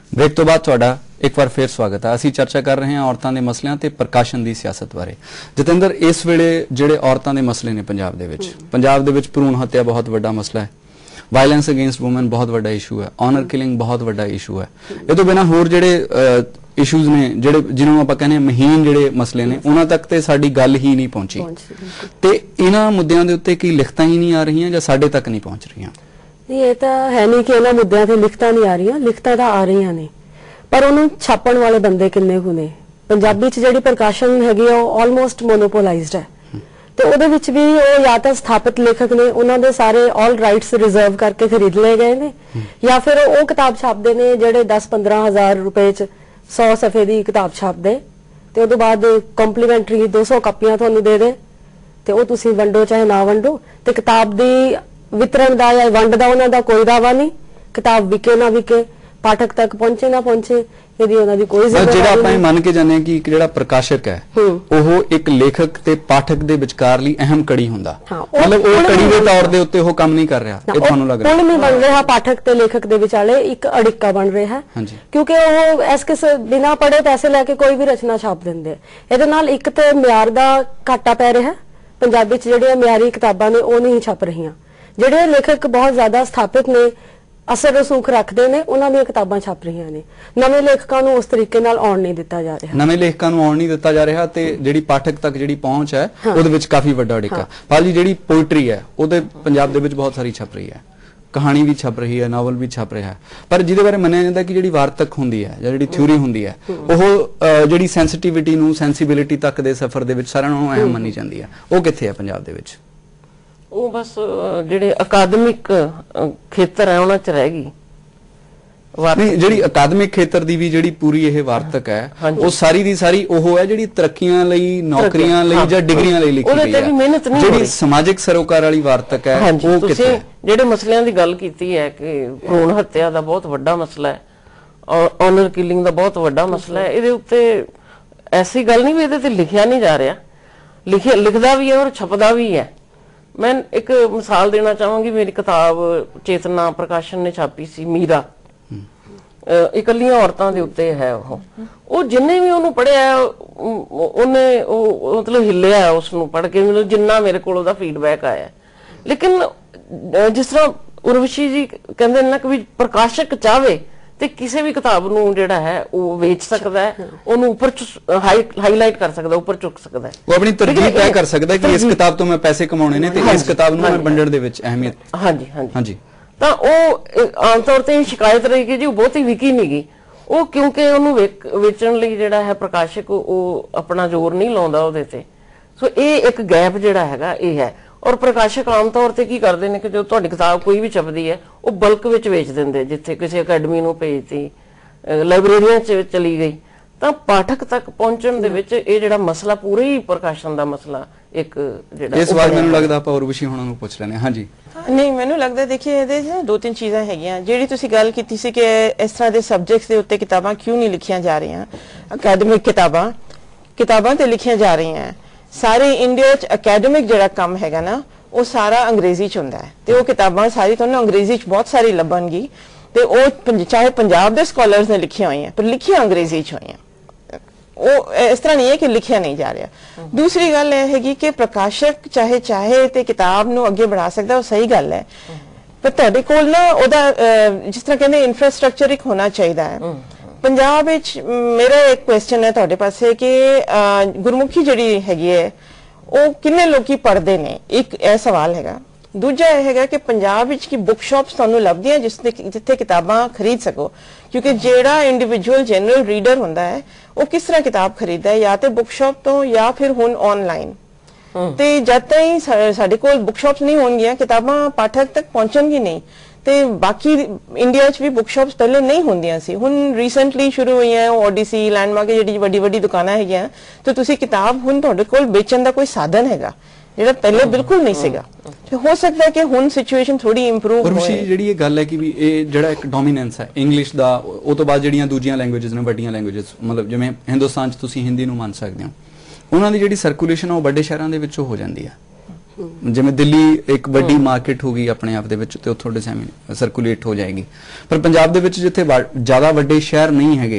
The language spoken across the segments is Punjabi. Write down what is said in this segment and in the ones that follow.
ब्रेक तो बाद तुहाडा एक बार फिर स्वागत है। असीं चर्चा कर रहे हैं औरतां दे मसलिਆਂ ते प्रकाशन दी सियासत बारे। जतिंदर, इस वेले जिहड़े औरतां दे मसले ने पंजाब दे विच भ्रूण हत्या बहुत वड्डा मसला है, वायलेंस अगेंस्ट वूमेन बहुत वड्डा इशू है, ऑनर किलिंग बहुत वड्डा इशू है। ये तो बिना होर जिहड़े इशूज ने जिहड़े जिन्होंने आपां कहने महीन जिहड़े मसले ने उन्हां तक ते साडी गल ही नहीं पहुंची ते इन्हां मुद्दिआं दे उत्ते की लिखतां ही नहीं आ रहीआं जां साडे तक नहीं पहुंच रहीआं? नहीं, ये तो है नहीं कि इन्हां मुद्दिआं ते लिखतां नहीं आ रहीआं, लिखतां तां आ रहीआं ने, पर ਉਹਨੂੰ ਛਾਪਣ ਵਾਲੇ ਬੰਦੇ ਕਿੰਨੇ ਕੁ ਨੇ। ਪੰਜਾਬੀ ਚ ਜਿਹੜੀ ਪ੍ਰਕਾਸ਼ਨ ਹੈਗੀ ਉਹ ਆਲਮੋਸਟ ਮੋਨੋਪੋਲਾਈਜ਼ਡ ਹੈ ਤੇ ਉਹਦੇ ਵਿੱਚ ਵੀ ਉਹ ਜਾਂ ਤਾਂ ਸਥਾਪਿਤ ਲੇਖਕ ਨੇ, ਉਹਨਾਂ ਦੇ ਸਾਰੇ ਆਲ ਰਾਈਟਸ ਰਿਜ਼ਰਵ ਕਰਕੇ ਖਰੀਦ ਲਏ ਗਏ ਨੇ, ਜਾਂ ਫਿਰ ਉਹ ਕਿਤਾਬ ਛਾਪਦੇ ਨੇ ਜਿਹੜੇ 10-15 ਹਜ਼ਾਰ ਰੁਪਏ ਚ 100 ਸਫੇ ਦੀ ਕਿਤਾਬ ਛਾਪਦੇ ਤੇ ਉਹਦੇ ਬਾਅਦ ਕੰਪਲੀਮੈਂਟਰੀ 200 ਕਾਪੀਆਂ ਤੁਹਾਨੂੰ ਦੇ ਦੇ ਤੇ ਉਹ ਤੁਸੀਂ ਵੰਡੋ ਚਾਹੇ ਨਾ ਵੰਡੋ, ਤੇ ਕਿਤਾਬ ਦੀ ਵਿਤਰਨ ਦਾ ਜਾਂ ਵੰਡ ਦਾ ਉਹਨਾਂ ਦਾ ਕੋਈ ਦਾਵਾ ਨਹੀਂ। ਕਿਤਾਬ ਵਿਕੇ ਨਾ ਵਿਕੇ, पाठक तक पहुंचे ना पहुंचे, यदि उन्हां दी कोई ਜਿਹੜਾ ਆਪਾਂ ਇਹ ਮੰਨ ਕੇ ਜਾਂਦੇ ਹਾਂ ਕਿ ਇੱਕ ਜਿਹੜਾ ਪ੍ਰਕਾਸ਼ਕ ਹੈ ਉਹ ਇੱਕ ਲੇਖਕ ਤੇ ਪਾਠਕ ਦੇ ਵਿਚਕਾਰ ਲਈ ਅਹਿਮ ਕੜੀ ਹੁੰਦਾ, ਮਤਲਬ ਉਹ ਕੜੀ ਦੇ ਤੌਰ ਦੇ ਉੱਤੇ ਉਹ ਕੰਮ ਨਹੀਂ ਕਰ ਰਿਹਾ, ਇਹ ਤੁਹਾਨੂੰ ਲੱਗ ਰਿਹਾ? ਉਹ ਨਹੀਂ ਬਣ ਰਿਹਾ ਪਾਠਕ ਤੇ ਲੇਖਕ ਦੇ ਵਿਚਾਲੇ ਇੱਕ ਅੜਿੱਕਾ ਬਣ ਰਿਹਾ ਹੈ, ਕਿਉਂਕਿ ਉਹ ਇਸ ਕਿਸੇ ਬਿਨਾ ਪੜੇ ਪੈਸੇ ਲੈ ਕੇ ਕੋਈ ਵੀ ਰਚਨਾ ਛਾਪ ਦਿੰਦੇ। ਇਹਦੇ ਨਾਲ ਇੱਕ ਤੇ ਮਿਆਰ ਦਾ ਘਾਟਾ ਪੈ ਰਿਹਾ, ਪੰਜਾਬੀ ਚ ਜਿਹੜੀਆਂ ਮਿਆਰੀ ਕਿਤਾਬਾਂ ਨੇ ਉਹ ਨਹੀਂ ਛਪ ਰਹੀਆਂ। ਜਿਹੜੇ ਲੇਖਕ ਬਹੁਤ ਜ਼ਿਆਦਾ ਸਥਾਪਿਤ ਨੇ, असर रसूख रखते हैं, उन्होंने किताबां छप रही ने, नवे लेखकों को उस तरीके नाल आउण नहीं दिता जा रहा, नवे लेखकों को आउण नहीं दिता जा रहा ते जिहड़ी पाठक तक जिहड़ी पहुंच है ਉਹਦੇ ਵਿੱਚ ਕਾਫੀ ਵੱਡਾ ਅੜਿੱਕਾ। ਪਾਲ ਜੀ, ਜਿਹੜੀ ਪੋਇਟਰੀ ਹੈ ਉਹਦੇ ਪੰਜਾਬ ਦੇ ਵਿੱਚ ਬਹੁਤ ਸਾਰੀ ਛਪ ਰਹੀ ਹੈ, ਕਹਾਣੀ ਵੀ ਛਪ ਰਹੀ ਹੈ, ਨਾਵਲ ਵੀ ਛਪ ਰਿਹਾ ਹੈ, ਪਰ ਜਿਹਦੇ ਬਾਰੇ ਮੰਨਿਆ ਜਾਂਦਾ ਕਿ ਜਿਹੜੀ ਵਾਰਤਕ ਹੁੰਦੀ ਹੈ ਜਾਂ ਜਿਹੜੀ ਥਿਊਰੀ ਹੁੰਦੀ ਹੈ ਉਹ ਜਿਹੜੀ ਸੈਂਸਿਟੀਵਿਟੀ ਨੂੰ ਸੈਂਸੀਬਿਲਿਟੀ ਤੱਕ ਦੇ ਸਫ਼ਰ ਦੇ ਵਿੱਚ ਸਾਰਿਆਂ ਨਾਲੋਂ ਅਹਿਮ ਮੰਨੀ ਜਾਂਦੀ ਹੈ, ਉਹ ਕਿੱਥੇ ਹੈ ਪੰਜਾਬ ਦੇ ਵਿੱਚ? ਉਹ ਬਸ ਜਿਹੜੇ ਅਕਾਦਮਿਕ ਖੇਤਰ ਹੈ ਉਹਨਾਂ ਚ ਰਹਿ ਗਈ। ਨਹੀਂ, ਜਿਹੜੀ ਅਕਾਦਮਿਕ ਖੇਤਰ ਦੀ ਵੀ ਜਿਹੜੀ ਪੂਰੀ ਇਹ ਵਾਰਤਕ ਹੈ ਉਹ ਸਾਰੀ ਦੀ ਸਾਰੀ ਉਹ ਹੈ ਜਿਹੜੀ ਤਰੱਕੀਆਂ ਲਈ, ਨੌਕਰੀਆਂ ਲਈ ਜਾਂ ਡਿਗਰੀਆਂ ਲਈ ਲਿਖੀ ਗਈ ਹੈ। ਜਿਹੜੀ ਸਮਾਜਿਕ ਸਰੋਕਾਰ ਵਾਲੀ ਵਾਰਤਕ ਹੈ ਉਹ ਕਿੱਥੇ ਹੈ? ਜਿਹੜੇ ਮਸਲਿਆਂ ਦੀ ਗੱਲ ਕੀਤੀ ਹੈ ਕਿ ਭਰੂਣ ਹੱਤਿਆ ਦਾ ਬਹੁਤ ਵੱਡਾ ਮਸਲਾ ਹੈ, ਆਨਰ ਕਿਲਿੰਗ ਦਾ ਬਹੁਤ ਵੱਡਾ ਮਸਲਾ ਹੈ, ਇਹਦੇ ਉੱਤੇ ਐਸੀ ਗੱਲ ਨਹੀਂ ਵੀ ਇਹਦੇ ਤੇ ਲਿਖਿਆ ਨਹੀਂ ਜਾ ਰਿਹਾ, ਲਿਖਦਾ ਵੀ ਹੈ ਔਰ ਛਪਦਾ ਵੀ ਹੈ। मैं एक मिसाल देना चाहूंगी, मेरी किताब चेतना प्रकाशन ने छापी सी मीरा, इकलियां औरतां दे उत्ते है। वो जिन्ने भी उन्होंने पढ़िया उन्हें मतलब हिलिया उसनूं पढ़ के, मतलब जिन्ना मेरे को फीडबैक आया। लेकिन जिस तरह उर्वशी जी कहते ना कि प्रकाशक चाहे ਤੇ ਕਿਸੇ ਵੀ ਕਿਤਾਬ ਨੂੰ ਜਿਹੜਾ ਹੈ ਉਹ ਵੇਚ ਸਕਦਾ ਹੈ, ਉਹਨੂੰ ਉੱਪਰ ਹਾਈਲਾਈਟ ਕਰ ਸਕਦਾ, ਉੱਪਰ ਚੁੱਕ ਸਕਦਾ ਹੈ, ਉਹ ਆਪਣੀ ਤਰਜੀਹ ਤੈਅ ਕਰ ਸਕਦਾ ਕਿ ਇਸ ਕਿਤਾਬ ਤੋਂ ਮੈਂ ਪੈਸੇ ਕਮਾਉਣੇ ਨੇ ਤੇ ਇਸ ਕਿਤਾਬ ਨੂੰ ਮੈਂ ਵੰਡਣ ਦੇ ਵਿੱਚ ਅਹਿਮੀਅਤ। ਹਾਂਜੀ ਹਾਂਜੀ। ਤਾਂ ਉਹ ਆਮ ਤੌਰ ਤੇ ਸ਼ਿਕਾਇਤ ਰਹੀ ਕਿ ਜੀ ਉਹ ਬਹੁਤੀ ਵਿਕੀ ਨਹੀਂ ਗਈ, ਉਹ ਕਿਉਂਕਿ ਉਹਨੂੰ ਵੇਚਣ ਲਈ ਜਿਹੜਾ ਹੈ ਪ੍ਰਕਾਸ਼ਕ ਉਹ ਆਪਣਾ ਜ਼ੋਰ ਨਹੀਂ ਲਾਉਂਦਾ ਉਹਦੇ ਤੇ। ਸੋ ਇਹ ਇੱਕ ਗੈਪ ਜਿਹੜਾ ਹੈਗਾ ਇਹ ਹੈ। और प्रकाशक आम तौर पर की करते हैं कि जो तुहाडी किताब कोई भी छपदी है वो बल्क विच बेच देंगे, जिथे किसी अकैडमी नूं भेजती, लाइब्रेरियां च चली गई, तो पाठक तक पहुंचण दे विच इह जिहड़ा मसला पूरे ही प्रकाशन दा मसला एक जिहड़ा इस बार मैनूं लगदा आपां उर्वशी होणां नूं पुछ लैणे। हाँ जी। नहीं, मैनूं लगदा देखिए इहदे च दो तीन चीज़ां हैगियां जिहड़ी तुसीं गल कीती सी कि इस तरह दे सबजैक्ट्स दे उत्ते किताबां क्यों नहीं लिखियां जा रहीआं। अकैडमिक किताबां ते लिखियां जा रहीआं। सारे इंडिया च अकैडमिक जिहड़ा काम हैगा ना वो सारा अंग्रेजी च हुंदा है ते वो किताबां सारी तुहानूं अंग्रेजी च बहुत सारी लभणगी ते वो चाहे पंजाब दे स्कॉलर्स ने लिखियां होईयां पर लिखियां अंग्रेजी च होईयां। वो इस तरह नहीं है कि लिखिया नहीं जा रहा। दूसरी गल यह हैगी कि प्रकाशक चाहे ते किताब नूं अगे बढ़ा सकदा, वो सही गल है, पर तुहाडे कोल ना ओहदा जिस तरह कहंदे इंफ्रास्ट्रक्चर एक होना चाहिए है। पंजाब विच मेरा एक क्वेश्चन है तुहाडे पासे कि गुरमुखी जिहड़ी हैगी है ਉਹ ਕਿੰਨੇ ਲੋਕੀ ਪੜ੍ਹਦੇ ਨੇ, ਇੱਕ ਇਹ ਸਵਾਲ ਹੈਗਾ। ਦੂਜਾ ਇਹ ਹੈਗਾ ਕਿ ਪੰਜਾਬ ਵਿੱਚ ਕੀ ਬੁੱਕ ਸ਼ਾਪਸ ਤੁਹਾਨੂੰ ਲੱਭਦੀਆਂ ਜਿੱਥੇ ਕਿਤਾਬਾਂ ਖਰੀਦ ਸਕੋ, ਕਿਉਂਕਿ ਜਿਹੜਾ ਇੰਡੀਵਿਜੂਅਲ ਜਨਰਲ ਰੀਡਰ ਹੁੰਦਾ ਹੈ ਉਹ ਕਿਸ ਤਰ੍ਹਾਂ ਕਿਤਾਬ ਖਰੀਦਦਾ ਹੈ, ਜਾਂ ਤੇ ਬੁੱਕ ਸ਼ਾਪ ਤੋਂ ਜਾਂ ਫਿਰ ਹੁਣ ਆਨਲਾਈਨ। ਤੇ ਜਦ ਤਾਈਂ ਸਾਡੇ ਕੋਲ ਬੁੱਕ ਸ਼ਾਪਸ ਨਹੀਂ ਹੋਣਗੀਆਂ ਕਿਤਾਬਾਂ ਪਾਠਕ ਤੱਕ ਪਹੁੰਚਣਗੀ ਨਹੀਂ। ਤੇ ਬਾਕੀ ਇੰਡੀਆ 'ਚ ਵੀ ਬੁੱਕ ਸ਼ਾਪਸ ਪਹਿਲੇ ਨਹੀਂ ਹੁੰਦੀਆਂ ਸੀ, ਹੁਣ ਰੀਸੈਂਟਲੀ ਸ਼ੁਰੂ ਹੋਈਆਂ ਓਡੀਸੀ, ਲੈਂਡਮਾਰਕ ਜਿਹੜੀ ਵੱਡੀ ਦੁਕਾਨਾਂ ਹੈਗੀਆਂ, ਤੇ ਤੁਸੀਂ ਕਿਤਾਬ ਹੁਣ ਤੁਹਾਡੇ ਕੋਲ ਵੇਚਣ ਦਾ ਕੋਈ ਸਾਧਨ ਹੈਗਾ ਜਿਹੜਾ ਪਹਿਲੇ ਬਿਲਕੁਲ ਨਹੀਂ ਸੀਗਾ। ਤੇ ਹੋ ਸਕਦਾ ਹੈ ਕਿ ਹੁਣ ਸਿਚੁਏਸ਼ਨ ਥੋੜੀ ਇੰਪਰੂਵ ਹੋਏ। ਜਿਹੜੀ ਇਹ ਗੱਲ ਹੈ ਕਿ ਵੀ ਇਹ ਜਿਹੜਾ ਇੱਕ ਡੋਮੀਨੈਂਸ ਹੈ ਇੰਗਲਿਸ਼ ਦਾ, ਉਹ ਤੋਂ ਬਾਅਦ ਜਿਹੜੀਆਂ ਦੂਜੀਆਂ ਲੈਂਗੁਏਜਸ ਨੇ, ਵੱਡੀਆਂ ਲੈਂਗੁਏਜਸ, ਮਤਲਬ ਜਿਵੇਂ ਹਿੰਦੁਸਤਾਨ 'ਚ ਤੁਸੀਂ ਹਿੰਦੀ ਨੂੰ ਮੰਨ ਸਕਦੇ ਹੋ, ਉਹਨਾਂ ਦੀ ਜਿਹੜੀ ਸਰਕੂਲੇਸ਼ਨ ਉਹ ਵੱਡੇ ਸ਼ਹਿਰਾਂ ਦੇ ਵਿੱਚੋਂ ਹੋ ਜਾਂਦੀ ਹੈ ਜਿਵੇਂ ਦਿੱਲੀ ਇੱਕ ਵੱਡੀ ਮਾਰਕੀਟ ਹੋ ਗਈ ਆਪਣੇ ਆਪ ਦੇ ਵਿੱਚ ਤੇ ਉੱਥੋਂ ਸਰਕੂਲੇਟ ਹੋ ਜਾਏਗੀ, ਪਰ ਪੰਜਾਬ ਦੇ ਵਿੱਚ ਜਿੱਥੇ ਜ਼ਿਆਦਾ ਵੱਡੇ ਸ਼ਹਿਰ ਨਹੀਂ ਹੈਗੇ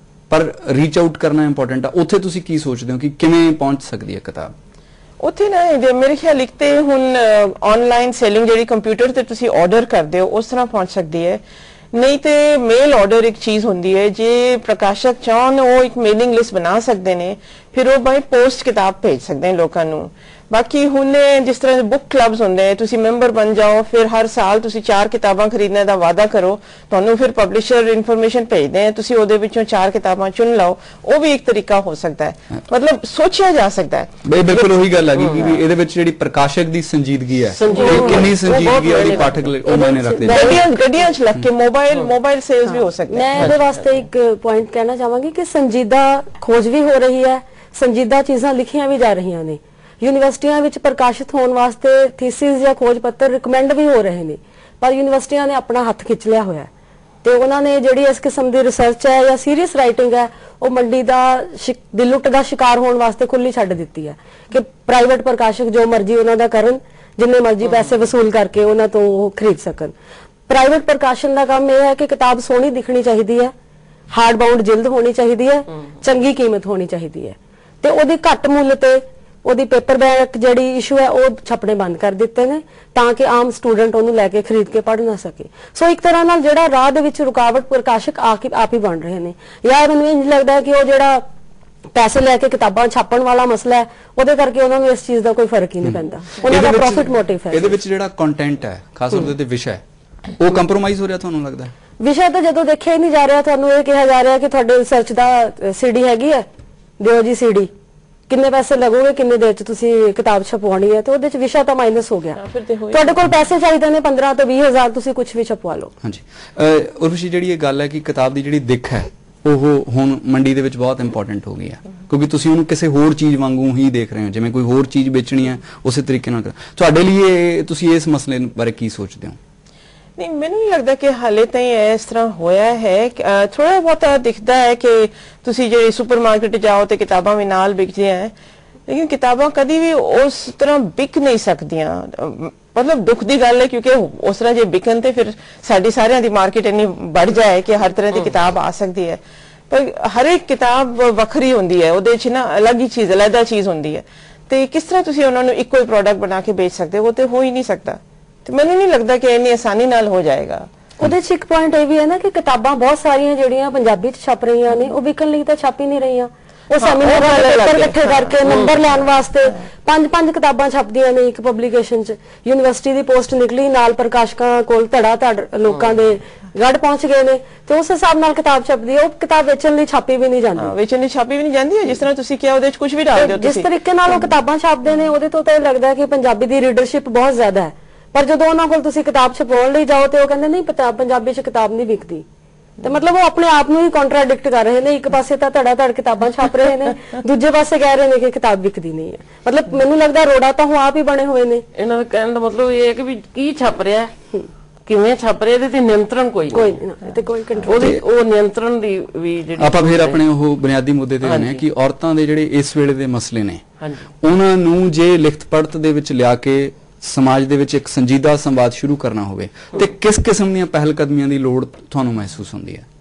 ਪਰ ਰੀਚ ਆਊਟ ਕਰਨਾ ਇੰਪੋਰਟੈਂਟ ਆ, ਉੱਥੇ ਤੁਸੀਂ ਕੀ ਸੋਚਦੇ ਹੋ ਕਿ ਕਿਵੇਂ ਪਹੁੰਚ ਸਕਦੀ ਹੈ ਕਿਤਾਬ? ਉੱਥੇ ਨਾ ਮੇਰੇ ਖਿਆਲ ਇੱਕ ਤੇ ਹੁਣ ਆਨਲਾਈਨ ਸੈਲਿੰਗ ਜਿਹੜੀ ਕੰਪਿਊਟਰ ਤੇ ਤੁਸੀਂ ਆਰਡਰ ਕਰਦੇ ਹੋ ਉਸ ਤਰ੍ਹਾਂ ਪਹੁੰਚ ਸਕਦੀ ਹੈ, ਨਹੀਂ ਤੇ ਮੇਲ ਆਰਡਰ ਇੱਕ ਚੀਜ਼ ਹੁੰਦੀ ਹੈ, ਜੇ ਪ੍ਰਕਾਸ਼ਕ ਚਾਹਣ ਉਹ ਇੱਕ ਮੇਲਿੰਗ ਲਿਸਟ ਬਣਾ ਸਕਦੇ ਨੇ, ਫਿਰ ਉਹ ਬਾਈ ਪੋਸਟ ਕਿਤਾਬ ਭੇਜ ਸਕਦੇ ਨੇ ਲੋਕਾਂ ਨੂੰ। ਬਾਕੀ ਹੁਣ ਜਿਸ ਤਰ੍ਹਾਂ ਬੁੱਕ ਕਲੱਬਸ ਹੁੰਦੇ ਨੇ, ਤੁਸੀਂ ਮੈਂਬਰ ਬਣ ਜਾਓ, ਫਿਰ ਹਰ ਸਾਲ ਤੁਸੀਂ 4 ਕਿਤਾਬਾਂ ਖਰੀਦਣ ਦਾ ਵਾਅਦਾ ਕਰੋ, ਤੁਹਾਨੂੰ ਫਿਰ ਪਬਲਿਸ਼ਰ ਇਨਫੋਰਮੇਸ਼ਨ ਭੇਜਦੇ ਆ, ਤੁਸੀਂ ਉਹਦੇ ਵਿੱਚੋਂ 4 ਕਿਤਾਬਾਂ ਚੁਣ ਲਓ, ਉਹ ਵੀ ਇੱਕ ਤਰੀਕਾ ਹੋ ਸਕਦਾ ਹੈ, ਮਤਲਬ ਸੋਚਿਆ ਜਾ ਸਕਦਾ ਹੈ। ਬਈ ਬਿਲਕੁਲ ਉਹੀ ਗੱਲ ਹੈਗੀ ਕਿ ਇਹਦੇ ਵਿੱਚ ਜਿਹੜੀ ਪ੍ਰਕਾਸ਼ਕ ਦੀ ਸੰਜੀਦਗੀ ਹੈ, ਕਿੰਨੀ ਸੰਜੀਦਗੀ ਉਹਦੀ ਪਾਠਕ ਲਈ ਉਹ ਮਾਇਨੇ ਰੱਖਦੇ ਨੇ। ਗੱਡੀਆਂ 'ਚ ਲੱਗ ਕੇ ਮੋਬਾਈਲ ਸੇਲਸ ਵੀ ਹੋ ਸਕਦਾ ਹੈ। ਮੈਂ ਇਹਦੇ ਵਾਸਤੇ ਇੱਕ ਪੁਆਇੰਟ ਕਹਿਣਾ ਚਾਹਾਂਗੀ ਕਿ ਸੰਜੀਦਾ ਖੋਜ ਵੀ ਹੋ ਰਹੀ ਹੈ, ਸੰਜੀਦਾ ਚੀਜ਼ਾਂ ਲਿਖੀਆਂ ਵੀ ਜਾ ਰਹੀਆਂ ਨੇ, ਯੂਨੀਵਰਸਿਟੀਆਂ ਵਿੱਚ ਪ੍ਰਕਾਸ਼ਿਤ ਹੋਣ ਵਾਸਤੇ ਥੀਸਿਸ ਜਾਂ ਖੋਜ ਪੱਤਰ ਰਿਕਮੈਂਡ ਵੀ ਹੋ ਰਹੇ ਨੇ, ਪਰ ਯੂਨੀਵਰਸਿਟੀਆਂ ਨੇ ਆਪਣਾ ਹੱਥ ਖਿੱਚ ਲਿਆ ਹੋਇਆ ਤੇ ਉਹਨਾਂ ਨੇ ਜਿਹੜੀ ਇਸ ਕਿਸਮ ਦੀ ਰਿਸਰਚ ਹੈ ਜਾਂ ਸੀਰੀਅਸ ਰਾਈਟਿੰਗ ਹੈ ਉਹ ਮੰਡੀ ਦਾ ਦਿਲੁੱਟ ਦਾ ਸ਼ਿਕਾਰ ਹੋਣ ਵਾਸਤੇ ਖੁੱਲੀ ਛੱਡ ਦਿੱਤੀ ਹੈ ਕਿ ਪ੍ਰਾਈਵੇਟ ਪ੍ਰਕਾਸ਼ਕ ਜੋ ਮਰਜ਼ੀ ਉਹਨਾਂ ਦਾ ਕਰਨ, ਜਿੰਨੇ ਮਰਜ਼ੀ ਪੈਸੇ ਵਸੂਲ ਕਰਕੇ ਉਹਨਾਂ ਤੋਂ ਉਹ ਖਰੀਦ ਸਕਣ। ਪ੍ਰਾਈਵੇਟ ਪ੍ਰਕਾਸ਼ਨ ਦਾ ਕੰਮ ਇਹ ਹੈ ਕਿ ਕਿਤਾਬ ਸੋਹਣੀ ਦਿਖਣੀ ਚਾਹੀਦੀ ਹੈ, ਹਾਰਡ ਬਾਉਂਡ ਜਿਲਦ ਹੋਣੀ ਚਾਹੀਦੀ ਹੈ, ਚੰਗੀ ਕੀਮਤ ਹੋਣੀ ਚਾਹੀਦੀ ਹੈ ਤੇ ਉਹਦੀ ਘੱਟ ਮੁੱਲ ਤੇ ਉਹਦੀ ਪੇਪਰ ਬੈਕ ਜਿਹੜੀ ਇਸ਼ੂ ਹੈ ਉਹ ਛਪਣੇ ਬੰਦ ਕਰ ਦਿੱਤੇ ਨੇ ਤਾਂ ਕਿ ਆਮ ਸਟੂਡੈਂਟ ਉਹਨੂੰ ਲੈ ਕੇ ਖਰੀਦ ਕੇ ਪੜ੍ਹ ਨਾ ਸਕੇ। ਸੋ ਇੱਕ ਤਰ੍ਹਾਂ ਨਾਲ ਜਿਹੜਾ ਰਾਹ ਦੇ ਵਿੱਚ ਰੁਕਾਵਟ ਪ੍ਰਕਾਸ਼ਕ ਆਪ ਹੀ ਬਣ ਰਹੇ ਨੇ। ਯਾਰ ਮੈਨੂੰ ਇੰਝ ਲੱਗਦਾ ਹੈ ਕਿ ਉਹ ਜਿਹੜਾ ਪੈਸੇ ਲੈ ਕੇ ਕਿਤਾਬਾਂ ਛਾਪਣ ਵਾਲਾ ਮਸਲਾ ਹੈ ਉਹਦੇ ਕਰਕੇ ਉਹਨਾਂ ਨੂੰ ਇਸ ਚੀਜ਼ ਦਾ ਕੋਈ ਫਰਕ ਹੀ ਨਹੀਂ ਪੈਂਦਾ, ਉਹਨਾਂ ਦਾ ਪ੍ਰੋਫਿਟ ਮੋਟਿਵ ਹੈ। ਇਹਦੇ ਵਿੱਚ ਜਿਹੜਾ ਕੰਟੈਂਟ ਹੈ, ਖਾਸ ਤੌਰ ਤੇ ਵਿਸ਼ਾ ਹੈ, ਉਹ ਕੰਪਰੋਮਾਈਜ਼ ਹੋ ਰਿਹਾ ਤੁਹਾਨੂੰ ਲੱਗਦਾ ਹੈ? ਵਿਸ਼ਾ ਤਾਂ ਜਦੋਂ ਦੇਖਿਆ ਹੀ ਨਹੀਂ ਜਾ ਰਿਹਾ, ਤੁਹਾਨੂੰ ਇਹ ਕਿਹਾ ਜਾ ਰਿਹਾ ਕਿ ਤੁਹਾਡੇ ਰਿਸਰਚ ਦਾ ਸੀਡੀ ਹੈਗੀ ਹੈ, ਦਿਓ ਜੀ ਸੀਡੀ, ਕਿੰਨੇ ਪੈਸੇ ਲੱਗੋਗੇ, ਕਿੰਨੇ ਦੇਰ ਚ ਤੁਸੀਂ ਕਿਤਾਬ ਛਪਵਾਉਣੀ ਹੈ, ਤੇ ਉਹਦੇ ਚ ਵਿਸ਼ਾ ਤਾਂ ਮਾਈਨਸ ਹੋ ਗਿਆ। ਤੁਹਾਡੇ ਕੋਲ ਪੈਸੇ ਚਾਹੀਦੇ ਨੇ 15 ਤੋਂ 20 ਹਜ਼ਾਰ, ਤੁਸੀਂ ਕੁਝ ਵੀ ਛਪਵਾ ਲਓ। ਹਾਂਜੀ ਉਰਵਸ਼ੀ, ਜਿਹੜੀ ਇਹ ਗੱਲ ਹੈ ਕਿ ਕਿਤਾਬ ਦੀ ਜਿਹੜੀ ਦਿੱਖ ਹੈ ਉਹ ਹੁਣ ਮੰਡੀ ਦੇ ਵਿੱਚ ਬਹੁਤ ਇੰਪੋਰਟੈਂਟ ਹੋ ਗਈ ਹੈ, ਕਿਉਂਕਿ ਤੁਸੀਂ ਉਹਨੂੰ ਕਿਸੇ ਹੋਰ ਚੀਜ਼ ਵਾਂਗੂ ਹੀ ਦੇਖ ਰਹੇ ਹੋ, ਜਿਵੇਂ ਕੋਈ ਹੋਰ ਚੀਜ਼ ਵੇਚਣੀ ਹੈ ਉਸੇ ਤਰੀਕੇ ਨਾਲ। ਤੁਹਾਡੇ ਲਈ ਤੁਸੀਂ ਇਸ ਮਸਲੇ ਬਾਰੇ ਕੀ ਸੋਚਦੇ ਹੋ? ਨਹੀਂ, ਮੈਨੂੰ ਨਹੀਂ ਲੱਗਦਾ ਕਿ ਹਾਲੇ ਤਾਈਂ ਇਸ ਤਰ੍ਹਾਂ ਹੋਇਆ ਹੈ। ਥੋੜਾ ਬਹੁਤ ਦਿਖਦਾ ਹੈ ਕਿ ਤੁਸੀਂ ਜੇ ਸੁਪਰਮਾਰਕੀਟ ਜਾਓ ਤੇ ਕਿਤਾਬਾਂ ਵੀ ਨਾਲ ਵਿਕਦੀਆਂ ਹੈ, ਲੇਕਿਨ ਕਿਤਾਬਾਂ ਕਦੀ ਵੀ ਉਸ ਤਰ੍ਹਾਂ ਵਿਕ ਨਹੀਂ ਸਕਦੀਆਂ। ਮਤਲਬ ਦੁੱਖ ਦੀ ਗੱਲ ਹੈ, ਕਿਉਂਕਿ ਉਸ ਤਰ੍ਹਾਂ ਜੇ ਵਿਕਣ ਤੇ ਫਿਰ ਸਾਡੀ ਸਾਰਿਆਂ ਦੀ ਮਾਰਕੀਟ ਇੰਨੀ ਵੱਧ ਜਾਏ ਕਿ ਹਰ ਤਰ੍ਹਾਂ ਦੀ ਕਿਤਾਬ ਆ ਸਕਦੀ ਹੈ, ਪਰ ਹਰ ਇੱਕ ਕਿਤਾਬ ਵੱਖਰੀ ਹੁੰਦੀ ਹੈ, ਉਹਦੇ 'ਚ ਨਾ ਅਲੱਗ ਹੀ ਚੀਜ਼, ਅਲੱਗਾ ਚੀਜ਼ ਹੁੰਦੀ ਹੈ, ਤੇ ਕਿਸ ਤਰ੍ਹਾਂ ਤੁਸੀਂ ਉਹਨਾਂ ਨੂੰ ਇੱਕੋ ਹੀ ਪ੍ਰੋਡਕਟ ਬਣਾ ਕੇ ਵੇਚ ਸਕਦੇ ਹੋ? ਉਹ ਤੇ ਹੋ ਹੀ ਨਹੀਂ ਸਕਦਾ, ਤੇ ਮੈਨੂੰ ਨਹੀਂ ਲੱਗਦਾ ਕਿ ਇੰਨੀ ਆਸਾਨੀ ਨਾਲ ਹੋ ਜਾਏਗਾ। ਉਹਦੇ 'ਚ ਇੱਕ ਪੁਆਇੰਟ ਇਹ ਵੀ ਹੈ ਨਾ ਕਿ ਕਿਤਾਬਾਂ ਬਹੁਤ ਸਾਰੀਆਂ ਜਿਹੜੀਆਂ ਪੰਜਾਬੀ 'ਚ ਛਪ ਰਹੀਆਂ ਨੇ ਉਹ ਵਿਕਣ ਲਈ ਤਾਂ ਛਪ ਹੀ ਨਹੀਂ ਰਹੀਆਂ, ਉਹ ਸੈਮੀਨਾਰ ਪੇਪਰ ਇਕੱਠੇ ਕਰਕੇ ਨੰਬਰ ਲੈਣ ਵਾਸਤੇ 5-5 ਕਿਤਾਬਾਂ ਛਪਦੀਆਂ ਨੇ ਇੱਕ ਪਬਲੀਕੇਸ਼ਨ 'ਚ। ਯੂਨੀਵਰਸਿਟੀ ਦੀ ਪੋਸਟ ਨਿਕਲੀ, ਨਾਲ ਪ੍ਰਕਾਸ਼ਕਾਂ ਕੋਲ ਧੜਾ ਧੜ ਲੋਕਾਂ ਦੇ ਗੜ ਪਹੁੰਚ ਗਏ ਨੇ, ਤੇ ਉਸ ਹਿਸਾਬ ਨਾਲ ਕਿਤਾਬ ਛਪਦੀ ਹੈ। ਉਹ ਕਿਤਾਬ ਵੇਚਣ ਲਈ ਛਾਪੀ ਵੀ ਨਹੀਂ ਜਾਂਦੀ, ਵੇਚਣ ਲਈ ਛਾਪੀ ਵੀ ਨਹੀਂ ਜਾਂਦੀ ਹੈ, ਜਿਸ ਤਰ੍ਹਾਂ ਤੁਸੀਂ ਕਿਹਾ ਉਹਦੇ 'ਚ ਕੁਝ ਵੀ ਡਾਲ ਦਿਓ ਤੁਸੀਂ। ਜਿਸ ਤਰੀਕੇ ਨਾਲ ਉਹ ਕਿਤਾਬਾਂ ਛਾਪਦੇ ਨੇ ਉਹਦੇ ਤੋਂ ਤਾਂ ਇਹ ਲੱਗਦਾ ਕਿ ਪੰਜਾਬੀ ਦੀ ਰੀਡਰਸ਼ਿਪ ਬਹੁਤ ਜ਼ਿਆਦਾ ਹੈ, ਪਰ ਜਦੋਂ ਉਹਨਾਂ ਕੋਲ ਤੁਸੀਂ ਕਿਤਾਬ ਛਪਾਉਣ ਲਈ ਜਾਓ ਤੇ ਉਹ ਕਹਿੰਦੇ ਨਹੀਂ ਪੰਜਾਬੀ 'ਚ ਕਿਤਾਬ ਨਹੀਂ ਵਿਕਦੀ, ਤੇ ਮਤਲਬ ਉਹ ਆਪਣੇ ਆਪ ਨੂੰ ਹੀ ਕੰਟਰਾਡਿਕਟ ਕਰ ਰਹੇ ਨੇ। ਇੱਕ ਪਾਸੇ ਤਾਂ ਧੜਾ ਧੜ ਕਿਤਾਬਾਂ ਛਾਪ ਰਹੇ ਨੇ, ਦੂਜੇ ਪਾਸੇ ਕਹਿ ਰਹੇ ਨੇ ਕਿ ਕਿਤਾਬ ਵਿਕਦੀ ਨਹੀਂ ਹੈ। ਮਤਲਬ ਮੈਨੂੰ ਲੱਗਦਾ ਰੋੜਾ ਤਾਂ ਉਹ ਆਪ ਹੀ ਬਣੇ ਹੋਏ ਨੇ। ਇਹਨਾਂ ਦਾ ਕਹਿਣ ਦਾ ਮਤਲਬ ਇਹ ਹੈ ਕਿ ਵੀ ਕੀ ਛਪ ਰਿਹਾ, ਕਿਵੇਂ ਛਪ ਰਿਹਾ, ਇਹਦੇ ਤੇ ਨਿਯੰਤਰਣ ਕੋਈ ਨਹੀਂ, ਤੇ ਕੋਈ ਕੰਟਰੋਲ, ਉਹ ਨਿਯੰਤਰਣ ਦੀ ਵੀ ਜਿਹੜੀ ਆਪਾਂ ਫਿਰ ਆਪਣੇ ਉਹ ਬੁਨਿਆਦੀ ਮੁੱਦੇ ਤੇ ਆਉਂਦੇ ਹਾਂ ਕਿ ਔਰਤਾਂ ਦੇ ਜਿਹੜੇ ਇਸ ਵੇਲੇ ਦੇ ਮਸਲੇ ਨੇ ਉਹਨਾਂ ਨੂੰ ਜੇ ਲਿਖਤ ਪੜਤ ਦੇ ਵਿੱਚ ਲਿਆ ਕੇ ਸਮਾਜ ਦੇ ਵਿੱਚ ਇੱਕ ਸੰਜੀਦਾ ਸੰਵਾਦ ਸ਼ੁਰੂ ਕਰਨਾ ਹੋਵੇ ਤੇ ਕਿਸ ਕਿਸਮ ਦੀਆਂ ਪਹਿਲ ਕਦਮੀਆਂ ਦੀ ਲੋੜ ਤੁਹਾਨੂੰ ਮਹਿਸੂਸ ਹੁੰਦੀ ਹੈ?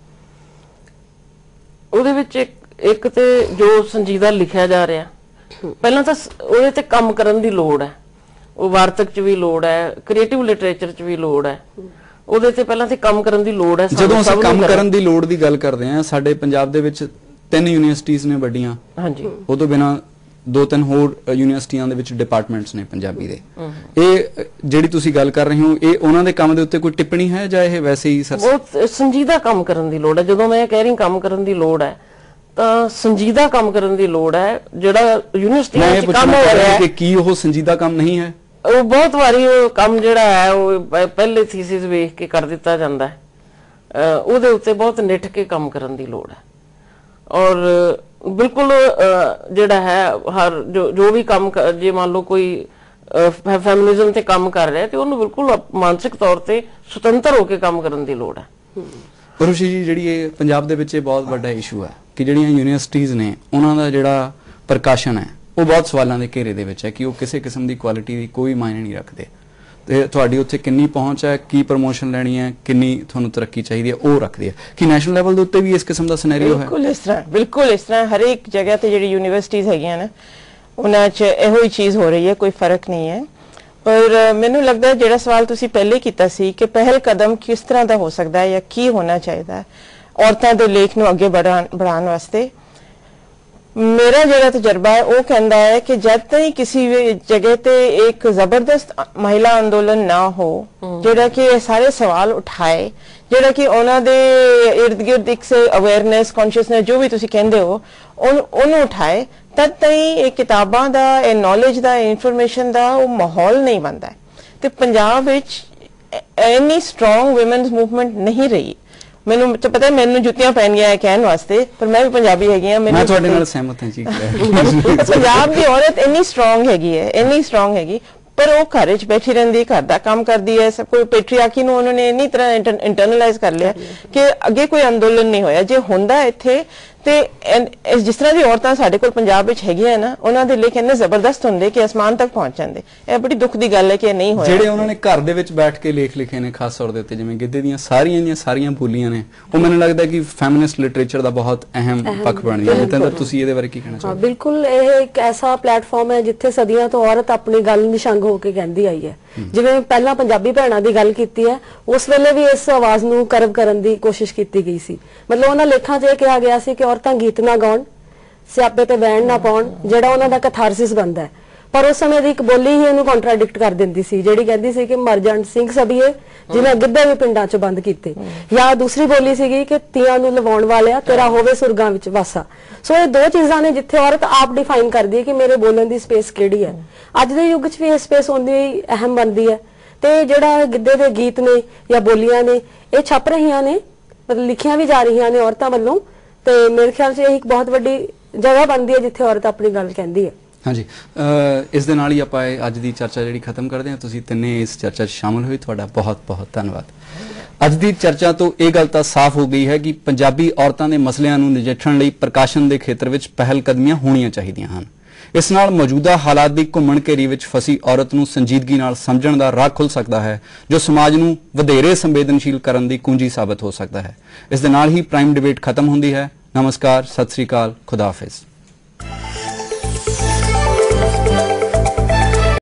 ਉਹਦੇ ਵਿੱਚ ਇੱਕ ਤੇ ਜੋ ਸੰਜੀਦਾ ਲਿਖਿਆ ਜਾ ਰਿਹਾ, ਪਹਿਲਾਂ ਤਾਂ ਉਹਦੇ ਤੇ ਕੰਮ ਕਰਨ ਦੀ ਲੋੜ ਹੈ, ਉਹ ਵਾਰਤਕ 'ਚ ਵੀ ਲੋੜ ਹੈ, ਕ੍ਰੀਏਟਿਵ ਲਿਟਰੇਚਰ 'ਚ ਵੀ ਲੋੜ ਹੈ, ਉਹਦੇ ਤੇ ਪਹਿਲਾਂ ਤੇ ਕੰਮ ਕਰਨ ਦੀ ਲੋੜ ਹੈ। ਜਦੋਂ ਅਸੀਂ ਕੰਮ ਕਰਨ ਦੀ ਲੋੜ ਦੀ ਗੱਲ ਕਰਦੇ ਹਾਂ, ਸਾਡੇ ਪੰਜਾਬ ਦੇ ਵਿੱਚ 3 ਯੂਨੀਵਰਸਿਟੀਆਂ ਨੇ ਵੱਡੀਆਂ, ਹਾਂਜੀ, ਉਹ ਤੋਂ ਬਿਨਾਂ 2-3 ਹੋਰ ਯੂਨੀਵਰਸਿਟੀਆਂ ਦੇ ਵਿੱਚ ਡਿਪਾਰਟਮੈਂਟਸ ਨੇ ਪੰਜਾਬੀ ਦੇ। ਇਹ ਜਿਹੜੀ ਤੁਸੀਂ ਗੱਲ ਕਰ ਰਹੇ ਹੋ, ਇਹ ਉਹਨਾਂ ਦੇ ਕੰਮ ਦੇ ਉੱਤੇ ਕੋਈ ਟਿੱਪਣੀ ਹੈ ਜਾਂ ਇਹ ਵੈਸੇ ਹੀ ਬਹੁਤ ਸੰਜੀਦਾ ਕੰਮ ਕਰਨ ਦੀ ਲੋੜ ਹੈ? ਜਦੋਂ ਮੈਂ ਕਹਿ ਰਹੀ ਕੰਮ ਕਰਨ ਦੀ ਲੋੜ ਹੈ ਤਾਂ ਸੰਜੀਦਾ ਕੰਮ ਕਰਨ ਦੀ ਲੋੜ ਹੈ। ਜਿਹੜਾ ਯੂਨੀਵਰਸਿਟੀਆਂ 'ਚ ਕੰਮ ਹੋ ਰਿਹਾ ਹੈ, ਕੀ ਉਹ ਸੰਜੀਦਾ ਕੰਮ ਨਹੀਂ ਹੈ? ਉਹ ਬਹੁਤ ਵਾਰੀ ਉਹ ਕੰਮ ਜਿਹੜਾ ਹੈ ਉਹ ਪਹਿਲੇ ਥੀਸਿਸ ਵੇਖ ਕੇ ਕਰ ਦਿੱਤਾ ਜਾਂਦਾ ਹੈ, ਉਹਦੇ ਉੱਤੇ ਬਹੁਤ ਨਿੱਠ ਕੇ ਕੰਮ ਕਰਨ ਦੀ ਲੋੜ ਹੈ। ਔਰ ਬਿਲਕੁਲ ਜਿਹੜਾ ਹੈ ਹਰ ਜੋ ਵੀ ਕੰਮ, ਜੇ ਮੰਨ ਲਓ ਕੋਈ ਫੈਮਿਨਿਜ਼ਮ ਤੇ ਕੰਮ ਕਰ ਰਿਹਾ ਤੇ ਉਹਨੂੰ ਬਿਲਕੁਲ ਮਾਨਸਿਕ ਤੌਰ ਤੇ ਸੁਤੰਤਰ ਹੋ ਕੇ ਕੰਮ ਕਰਨ ਦੀ ਲੋੜ ਹੈ। ਉਰਵਸ਼ੀ ਜੀ, ਜਿਹੜੀ ਇਹ ਪੰਜਾਬ ਦੇ ਵਿੱਚ ਇਹ ਬਹੁਤ ਵੱਡਾ ਇਸ਼ੂ ਹੈ ਕਿ ਜਿਹੜੀਆਂ ਯੂਨੀਵਰਸਿਟੀਆਂ ਨੇ ਉਹਨਾਂ ਦਾ ਜਿਹੜਾ ਪ੍ਰਕਾਸ਼ਨ ਹੈ ਉਹ ਬਹੁਤ ਸਵਾਲਾਂ ਦੇ ਘੇਰੇ ਦੇ ਵਿੱਚ ਹੈ ਕਿ ਉਹ ਕਿਸੇ ਕਿਸਮ ਦੀ ਕੁਆਲਿਟੀ ਦੀ ਕੋਈ ਮਾਇਨੇ ਨਹੀਂ ਰੱਖਦੇ। ਤੇ ਤੁਹਾਡੀ ਉੱਥੇ ਕਿੰਨੀ ਪਹੁੰਚ ਹੈ, ਕੀ ਪ੍ਰਮੋਸ਼ਨ ਲੈਣੀ ਹੈ, ਕਿੰਨੀ ਤੁਹਾਨੂੰ ਤਰੱਕੀ ਚਾਹੀਦੀ ਹੈ, ਉਹ ਰੱਖਦੇ ਆ। ਕਿ ਨੈਸ਼ਨਲ ਲੈਵਲ ਦੇ ਉੱਤੇ ਵੀ ਇਸ ਕਿਸਮ ਦਾ ਸਿਨੈਰੀਓ ਹੈ? ਬਿਲਕੁਲ ਇਸ ਤਰ੍ਹਾਂ ਹਰੇਕ ਜਗ੍ਹਾ ਤੇ ਜਿਹੜੀ ਯੂਨੀਵਰਸਿਟੀਜ਼ ਹੈਗੀਆਂ ਨਾ ਉਹਨਾਂ 'ਚ ਇਹੋ ਹੀ ਚੀਜ਼ ਹੋ ਰਹੀ ਹੈ, ਕੋਈ ਫਰਕ ਨਹੀਂ ਹੈ। ਪਰ ਮੈਨੂੰ ਲੱਗਦਾ ਜਿਹੜਾ ਸਵਾਲ ਤੁਸੀਂ ਪਹਿਲੇ ਕੀਤਾ ਸੀ ਕਿ ਪਹਿਲ ਕਦਮ ਕਿਸ ਤਰ੍ਹਾਂ ਦਾ ਹੋ ਸਕਦਾ ਹੈ ਜਾਂ ਕੀ ਹੋਣਾ ਚਾਹੀਦਾ ਹੈ ਔਰਤਾਂ ਦੇ ਲੇਖ ਨੂੰ ਅੱਗੇ बढ़ाने वास्ते, मेरा जो तजर्बा है वो कहता है कि जब तक किसी जगह ते एक जबरदस्त महिला आंदोलन ना हो जोड़ा कि सारे सवाल उठाए, जोड़ा कि उन्होंने इर्द गिर्द एक से अवेयरनेस कॉन्शियसनेस जो भी तुसी कहंदे हो उन्होंने उठाए, तब तक एक किताबां दा नॉलेज दा इन्फॉर्मेशन दा वो माहौल नहीं बनता है। तो पंजाब विच इन्नी स्ट्रोंग वुमेन्स मूवमेंट नहीं रही। ਮੈਨੂੰ ਪਤਾ ਮੈਨੂੰ ਜੁੱਤੀਆਂ ਪੈਣੀਆਂ ਹੈ ਕਹਿਣ ਵਾਸਤੇ, ਪਰ ਮੈਂ ਵੀ ਪੰਜਾਬੀ ਹੈਗੀ ਆ। ਮੈਂ ਤੁਹਾਡੇ ਨਾਲ ਸਹਿਮਤ ਹਾਂ ਜੀ। ਪੰਜਾਬ ਦੀ ਔਰਤ ਇੰਨੀ ਸਟਰੋਂਗ ਹੈਗੀ ਹੈ, ਇੰਨੀ ਸਟਰੋਂਗ ਹੈਗੀ, ਪਰ ਉਹ ਘਰ 'ਚ ਬੈਠੀ ਰਹਿੰਦੀ, ਘਰ ਦਾ ਕੰਮ ਕਰਦੀ ਹੈ। ਸਭ ਕੋਈ ਪੈਟਰੀਆਰਕੀ ਨੂੰ ਉਹਨਾਂ ਨੇ ਇੰਨੀ ਤਰ੍ਹਾਂ ਇੰਟਰਨਲਾਈਜ਼ ਕਰ ਲਿਆ ਕਿ ਅੱਗੇ ਕੋਈ ਅੰਦੋਲਨ ਨਹੀਂ ਹੋਇਆ। ਜੇ ਹੁੰਦਾ ਇੱਥੇ ਤੇ ਜਿਸ ਤਰ੍ਹਾਂ ਦੀ ਔਰਤਾਂ ਸਾਡੇ ਕੋਲ ਪੰਜਾਬ ਵਿੱਚ ਹੈਗੀਆਂ ਨਾ, ਉਹਨਾਂ ਦੇ ਲੇਖ ਇੰਨੇ ਜ਼ਬਰਦਸਤ ਹੁੰਦੇ ਕਿ ਅਸਮਾਨ ਤੱਕ ਪਹੁੰਚ ਜਾਂਦੇ। ਇਹ ਬੜੀ ਦੁੱਖ ਦੀ ਗੱਲ ਹੈ ਕਿ ਇਹ ਨਹੀਂ ਹੋਇਆ। ਜਿਹੜੇ ਉਹਨਾਂ ਨੇ ਘਰ ਦੇ ਵਿੱਚ ਬੈਠ ਕੇ ਲੇਖ ਲਿਖੇ ਨੇ ਖਾਸ ਤੌਰ ਦੇ ਉੱਤੇ, ਜਿਵੇਂ ਗਿੱਧੇ ਦੀਆਂ ਸਾਰੀਆਂ ਬੋਲੀਆਂ ਨੇ, ਉਹ ਮੈਨੂੰ ਲੱਗਦਾ ਕਿ ਫੈਮਿਨਿਸਟ ਲਿਟਰੇਚਰ ਦਾ ਬਹੁਤ ਅਹਿਮ ਪੱਖ ਬਣ ਗਿਆ। ਜਿੱਦਾਂ ਤੁਸੀਂ ਇਹਦੇ ਬਾਰੇ ਕੀ ਕਹਿਣਾ ਚਾਹੋਗੇ? ਬਿਲਕੁਲ, ਇਹ ਇੱਕ ਐਸਾ ਪਲੇਟਫਾਰਮ ਹੈ ਜਿੱਥੇ ਸਦੀਆਂ ਤੋਂ ਔਰਤ ਆਪਣੀ ਗੱਲ ਨਿਸ਼ੰਗ ਹੋ ਕੇ ਕਹਿੰਦੀ ਆਈ ਹੈ। ਜਿਵੇਂ ਪਹਿਲਾਂ ਪੰਜਾਬੀ ਭੈਣਾਂ ਦੀ ਗੱਲ ਕੀਤੀ ਹੈ, ਉਸ ਵੇਲੇ ਵੀ ਇਸ ਆਵਾਜ਼ ਨੂੰ ਕਰਵ ਕਰਨ ਦੀ ਕੋਸ਼ਿਸ਼ ਕੀਤੀ ਗਈ ਸੀ। ਮਤਲਬ ਉਹਨਾਂ ਲੇਖਾਂ 'ਚ ਇਹ ਕਿਹਾ ਗਿਆ ਸੀ ਕਿ ਔਰਤਾਂ ਗੀਤ ਨਾ ਗਾਉਣ, ਸਿਆਪੇ ਤੇ ਵੈਣ ਨਾ ਪਾਉਣ, ਜਿਹੜਾ ਉਹਨਾਂ ਦਾ ਕਥਾਰਸਿਸ ਬਣਦਾ ਹੈ। ਪਰ ਉਸ ਸਮੇਂ ਦੀ ਇੱਕ ਬੋਲੀ ਹੀ ਇਹਨੂੰ ਕੰਟਰਾਡਿਕਟ ਕਰ ਦਿੰਦੀ ਸੀ, ਜਿਹੜੀ ਕਹਿੰਦੀ ਸੀ ਕਿ ਮਰ ਜਾਣ ਸਿੰਘ ਸਭੀਏ ਜਿਨ੍ਹਾਂ ਗਿੱਧੇ ਵੀ ਪਿੰਡਾਂ 'ਚ ਬੰਦ ਕੀਤੇ। ਜਾਂ ਦੂਸਰੀ ਬੋਲੀ ਸੀਗੀ ਕਿ ਤੀਆਂ ਨੂੰ ਲਵਾਉਣ ਵਾਲਿਆ ਤੇਰਾ ਹੋਵੇ ਸੁਰਗਾਂ ਵਿੱਚ ਵਾਸਾ। ਸੋ ਇਹ ਦੋ ਚੀਜ਼ਾਂ ਨੇ ਜਿੱਥੇ ਔਰਤ ਆਪ ਡਿਫਾਈਨ ਕਰਦੀ ਹੈ ਕਿ ਮੇਰੇ ਬੋਲਣ ਦੀ ਸਪੇਸ ਕਿਹੜੀ ਹੈ। ਅੱਜ ਦੇ ਯੁੱਗ 'ਚ ਵੀ ਇਹ ਸਪੇਸ ਹੁੰਦੀ ਅਹਿਮ ਬਣਦੀ ਹੈ। ਤੇ ਜਿਹੜਾ ਗਿੱਧੇ ਦੇ ਗੀਤ ਨੇ ਜਾਂ ਬੋਲੀਆਂ ਨੇ, ਇਹ ਛਪ ਰਹੀਆਂ ਨੇ, ਮਤਲਬ ਲਿਖੀਆਂ ਵੀ ਜਾ ਰਹੀਆਂ ਨੇ ਔਰਤਾਂ ਵੱਲੋਂ। ਤੇ ਮੇਰੇ ਖਿਆਲ 'ਚ ਇਹ ਇੱਕ ਬਹੁਤ ਵੱਡੀ ਜਗ੍ਹਾ ਬਣਦੀ ਹੈ ਜਿੱਥੇ ਔਰਤ ਆਪਣੀ ਗੱਲ ਕਹਿੰਦੀ ਹੈ। ਹਾਂਜੀ, ਇਸ ਦੇ ਨਾਲ ਹੀ ਆਪਾਂ ਅੱਜ ਦੀ ਚਰਚਾ ਜਿਹੜੀ ਖਤਮ ਕਰਦੇ ਹਾਂ। ਤੁਸੀਂ ਤਿੰਨੇ ਇਸ ਚਰਚਾ 'ਚ ਸ਼ਾਮਲ ਹੋਏ, ਤੁਹਾਡਾ ਬਹੁਤ ਧੰਨਵਾਦ। ਅੱਜ ਦੀ ਚਰਚਾ ਤੋਂ ਇਹ ਗੱਲ ਤਾਂ ਸਾਫ਼ ਹੋ ਗਈ ਹੈ ਕਿ ਪੰਜਾਬੀ ਔਰਤਾਂ ਦੇ ਮਸਲਿਆਂ ਨੂੰ ਨਜਿੱਠਣ ਲਈ ਪ੍ਰਕਾਸ਼ਨ ਦੇ ਖੇਤਰ ਵਿੱਚ ਪਹਿਲ ਕਦਮੀਆਂ ਹੋਣੀਆਂ ਚਾਹੀਦੀਆਂ ਹਨ। ਇਸ ਨਾਲ ਮੌਜੂਦਾ ਹਾਲਾਤ ਦੀ ਘੁੰਮਣ ਘੇਰੀ ਵਿੱਚ ਫਸੀ ਔਰਤ ਨੂੰ ਸੰਜੀਦਗੀ ਨਾਲ ਸਮਝਣ ਦਾ ਰਾਹ ਖੁੱਲ ਸਕਦਾ ਹੈ, ਜੋ ਸਮਾਜ ਨੂੰ ਵਧੇਰੇ ਸੰਵੇਦਨਸ਼ੀਲ ਕਰਨ ਦੀ ਕੁੰਜੀ ਸਾਬਤ ਹੋ ਸਕਦਾ ਹੈ। ਇਸ ਦੇ ਨਾਲ ਹੀ ਪ੍ਰਾਈਮ ਡਿਬੇਟ ਖਤਮ ਹੁੰਦੀ ਹੈ। ਨਮਸਕਾਰ, ਸਤਿ ਸ੍ਰੀ ਅਕਾਲ, ਖੁਦਾ ਹਾਫਿਜ਼।